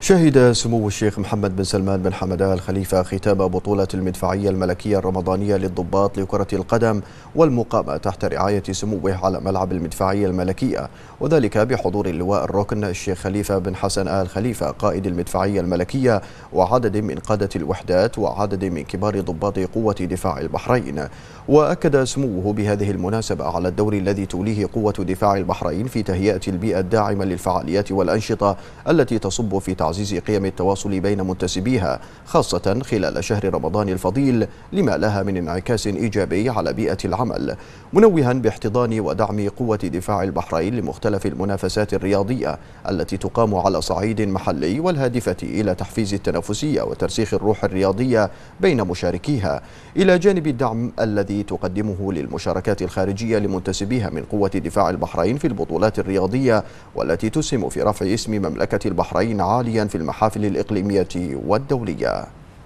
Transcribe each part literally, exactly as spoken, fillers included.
شهد سمو الشيخ محمد بن سلمان بن حمد آل خليفة ختام بطولة المدفعية الملكية الرمضانية للضباط لكرة القدم والمقامة تحت رعاية سموه على ملعب المدفعية الملكية، وذلك بحضور اللواء الركن الشيخ خليفة بن حسن آل خليفة قائد المدفعية الملكية وعدد من قادة الوحدات وعدد من كبار ضباط قوة دفاع البحرين. وأكد سموه بهذه المناسبة على الدور الذي توليه قوة دفاع البحرين في تهيئة البيئة الداعمة للفعاليات والأنشطة التي تصب في تعزيز قيم التواصل بين منتسبيها، خاصة خلال شهر رمضان الفضيل لما لها من انعكاس إيجابي على بيئة العمل، منوها باحتضان ودعم قوة دفاع البحرين لمختلف المنافسات الرياضية التي تقام على صعيد محلي والهادفة إلى تحفيز التنافسية وترسيخ الروح الرياضية بين مشاركيها، إلى جانب الدعم الذي تقدمه للمشاركات الخارجية لمنتسبيها من قوة دفاع البحرين في البطولات الرياضية والتي تسهم في رفع اسم مملكة البحرين عاليا في المحافل الإقليمية والدولية.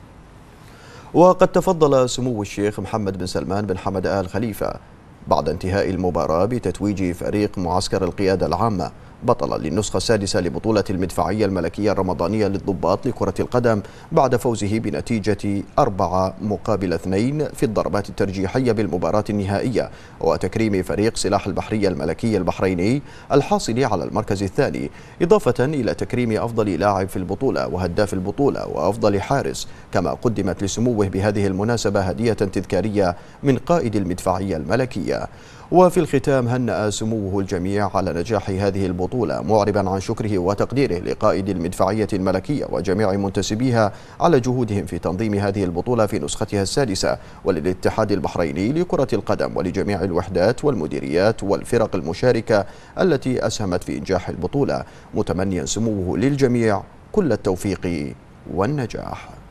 وقد تفضل سمو الشيخ محمد بن سلمان بن حمد آل خليفة بعد انتهاء المباراة بتتويج فريق معسكر القيادة العامة بطلا للنسخة السادسة لبطولة المدفعية الملكية الرمضانية للضباط لكرة القدم بعد فوزه بنتيجة أربعة مقابل اثنين في الضربات الترجيحية بالمباراة النهائية، وتكريم فريق سلاح البحرية الملكي البحريني الحاصل على المركز الثاني، إضافة إلى تكريم أفضل لاعب في البطولة وهداف البطولة وأفضل حارس. كما قدمت لسموه بهذه المناسبة هدية تذكارية من قائد المدفعية الملكية. وفي الختام هنأ سموه الجميع على نجاح هذه البطولة، معربا عن شكره وتقديره لقائد المدفعية الملكية وجميع منتسبيها على جهودهم في تنظيم هذه البطولة في نسختها السادسة، وللاتحاد البحريني لكرة القدم ولجميع الوحدات والمديريات والفرق المشاركة التي أسهمت في إنجاح البطولة، متمنيا سموه للجميع كل التوفيق والنجاح.